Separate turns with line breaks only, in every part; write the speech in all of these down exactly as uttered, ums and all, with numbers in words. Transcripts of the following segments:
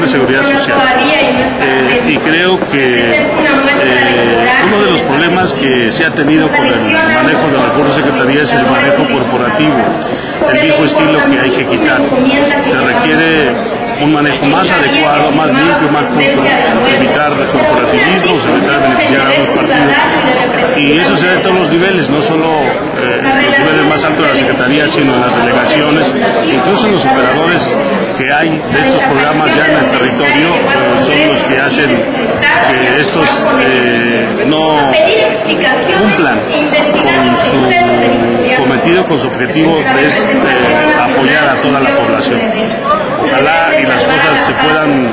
de Seguridad Social. Eh, y creo que eh, uno de los problemas que se ha tenido con el manejo de recursos de Secretaría es el manejo corporativo, el viejo estilo que hay que quitar. Se requiere un manejo más adecuado, más limpio, más justo, evitar corporativismos, evitar beneficiar a los partidos. Y eso se da en todos los niveles, no solo eh, los niveles más altos de la Secretaría, sino en las delegaciones, incluso en los operadores que hay de estos programas ya en el territorio, eh, son los que hacen que estos eh, no cumplan con su cometido, con su objetivo, que es eh, apoyar a toda la población. Ojalá y las cosas se puedan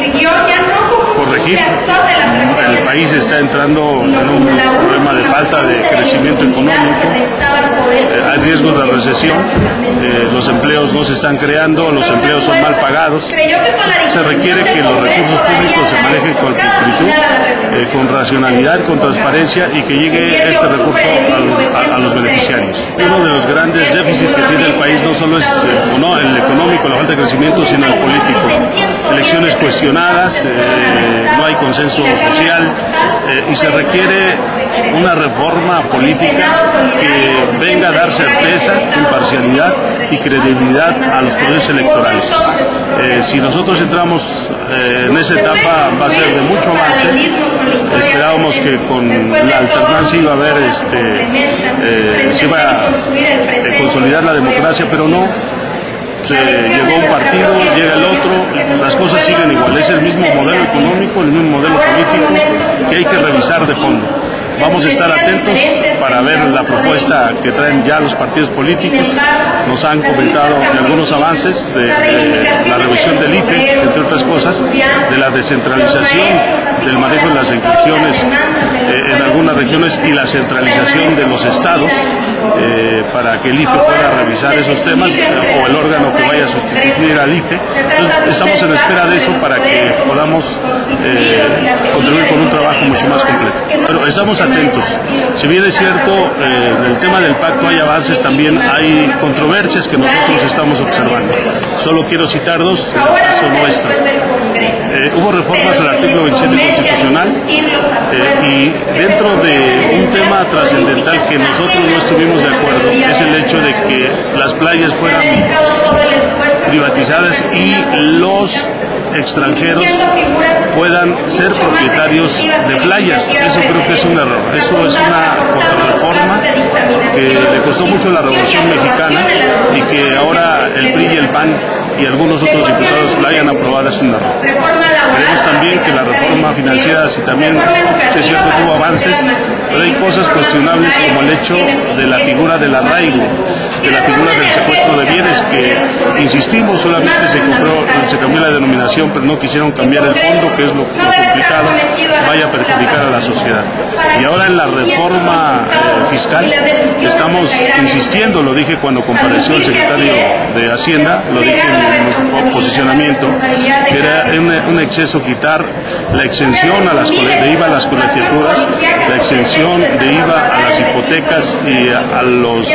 corregir. El país está entrando en un problema de falta de crecimiento económico, eh, hay riesgos de recesión, eh, los empleos no se están creando, los empleos son mal pagados. Se requiere que los recursos públicos se manejen con pulcritud, eh, con racionalidad, con transparencia, y que llegue este recurso a, a, a los beneficiarios. Uno de los grandes déficits que tiene el país no solo es eh, no, el económico, la falta de crecimiento, sino el político. Elecciones cuestionadas, eh, no hay consenso social, eh, y se requiere una reforma política que venga a dar certeza, imparcialidad y credibilidad a los procesos electorales. Eh, si nosotros entramos eh, en esa etapa, va a ser de mucho avance. Esperábamos que con la alternancia iba a haber, este, eh, se iba a eh, consolidar la democracia, pero no. Se llegó un partido, llega el otro, las cosas siguen igual. Es el mismo modelo económico, el mismo modelo político que hay que revisar de fondo. Vamos a estar atentos para ver la propuesta que traen ya los partidos políticos. Nos han comentado de algunos avances de, de la revisión del I F E, entre otras cosas, de la descentralización del manejo de las inscripciones eh, en algunas regiones y la centralización de los estados, eh, para que el I F E pueda revisar esos temas, eh, o el órgano que vaya a sustituir al I F E. Entonces, estamos en espera de eso para que podamos eh, contribuir con un trabajo mucho más completo. Pero estamos atentos. Si bien es cierto, eh, en el tema del pacto hay avances, también hay controversias que nosotros estamos observando. Solo quiero citar dos, en el caso nuestro. Eh, hubo reformas al artículo veintisiete constitucional, eh, y dentro de un tema trascendental que nosotros no estuvimos de acuerdo es el hecho de que las playas fueran privatizadas y los extranjeros puedan ser propietarios de playas. Eso creo que es un error. Eso es una contrarreforma que le costó mucho la Revolución Mexicana y que ahora el P R I y el P A N y algunos otros diputados la hayan aprobado. Es un error. Creemos también que la reforma financiera, si también es cierto tuvo avances, pero hay cosas cuestionables como el hecho de la figura del arraigo, de la figura del secuestro de bienes, que insistimos, solamente se compró, se cambió la denominación, pero no quisieron cambiar el fondo, que es lo, lo complicado, vaya a perjudicar a la sociedad. Y ahora en la reforma eh, fiscal estamos insistiendo, lo dije cuando compareció el secretario de Hacienda, lo dije en mi posicionamiento, que era un, un exceso quitar la exención a las, de I V A a las colegiaturas, la exención de I V A a las hipotecas y a, a los eh,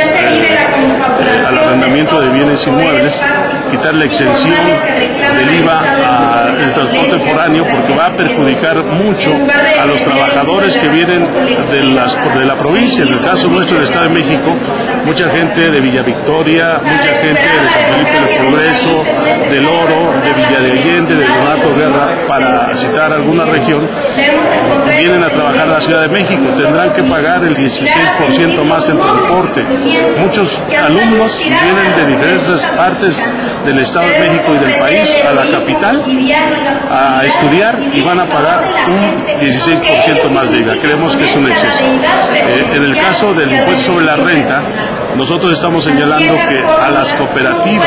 eh, al arrendamiento de bienes inmuebles, quitar la exención del I V A al transporte foráneo, porque va a perjudicar mucho a los trabajadores que vienen de, las, de la provincia. En el caso nuestro del Estado de México, mucha gente de Villa Victoria, mucha gente de San Felipe del Progreso, del Oro, de Villa de Allende, de Donato Guerra, para citar alguna región, vienen a trabajar a la Ciudad de México, tendrán que pagar el dieciséis por ciento más en transporte. Muchos alumnos vienen de diferentes partes del Estado de México y del país a la capital a estudiar y van a pagar un dieciséis por ciento más de I V A. Creemos que es un exceso. Eh, en el caso del impuesto sobre la renta, nosotros estamos señalando que a las cooperativas,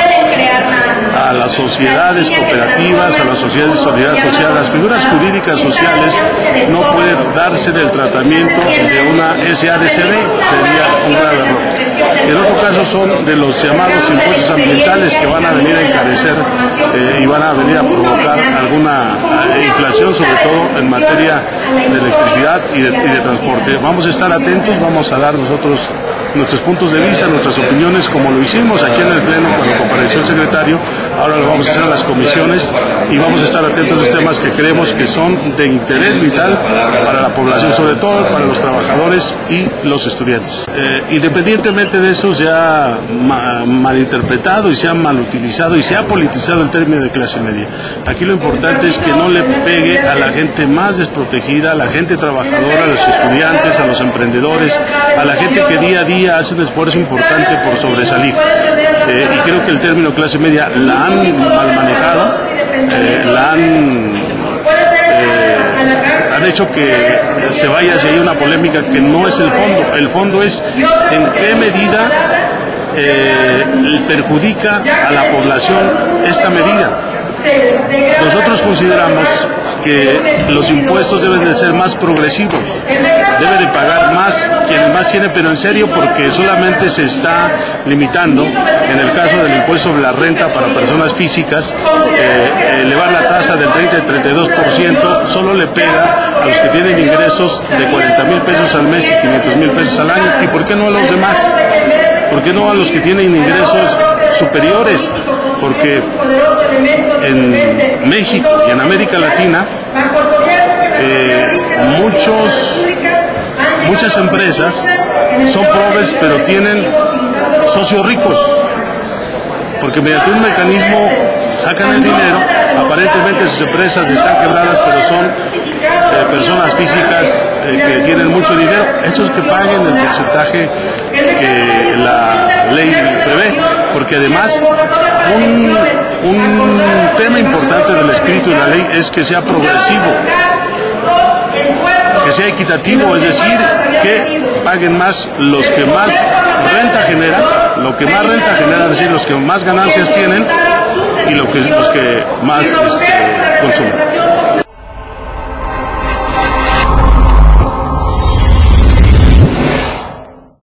a las sociedades cooperativas, a las sociedades de solidaridad social, las figuras jurídicas sociales no pueden darse el tratamiento de una S A D C B, sería un grave error. En otro caso son de los llamados impuestos ambientales que van a venir a encarecer eh, y van a venir a provocar alguna eh, inflación, sobre todo en materia de electricidad y de, y de transporte. Vamos a estar atentos, vamos a dar nosotros nuestros puntos de vista, nuestras opiniones, como lo hicimos aquí en el Pleno cuando compareció el secretario. Ahora lo vamos a hacer a las comisiones y vamos a estar atentos a los temas que creemos que son de interés vital para la población, sobre todo para los trabajadores y los estudiantes. Eh, independientemente de eso, se ha ma malinterpretado y se ha malutilizado y se ha politizado el término de clase media. Aquí lo importante es que no le pegue a la gente más desprotegida, a la gente trabajadora, a los estudiantes, a los emprendedores, a la gente que día a día hace un esfuerzo importante por sobresalir. Eh, y creo que el término clase media la han mal manejado, eh, la han, eh, han hecho que se vaya hacia ahí una polémica que no es el fondo. El fondo es en qué medida eh, perjudica a la población esta medida. Nosotros consideramos que los impuestos deben de ser más progresivos, debe de pagar más quien más tiene, pero en serio, porque solamente se está limitando, en el caso del impuesto sobre la renta para personas físicas, eh, elevar la tasa del treinta al treinta y dos por ciento solo le pega a los que tienen ingresos de cuarenta mil pesos al mes y quinientos mil pesos al año. ¿Y por qué no a los demás? ¿Por qué no a los que tienen ingresos superiores? Porque en México y en América Latina eh, muchos, muchas empresas son pobres pero tienen socios ricos, porque mediante un mecanismo sacan el dinero. Aparentemente sus empresas están quebradas, pero son eh, personas físicas eh, que tienen mucho dinero, esos que paguen el porcentaje que la ley prevé, porque además un, un tema importante del espíritu de la ley es que sea progresivo, que sea equitativo, es decir, que paguen más los que más renta generan, lo que más renta generan, es decir, los que más ganancias tienen y lo que, los que más este, consumen.